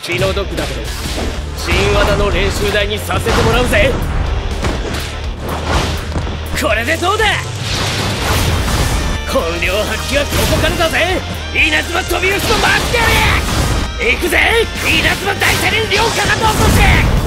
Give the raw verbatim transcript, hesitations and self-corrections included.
気の毒だけど新技の練習台にさせてもらうぜ。これでどうだ。本領発揮はここからだぜ。稲妻飛び打ちの待ってやれ。行くぜ稲妻大車輪両化が残して。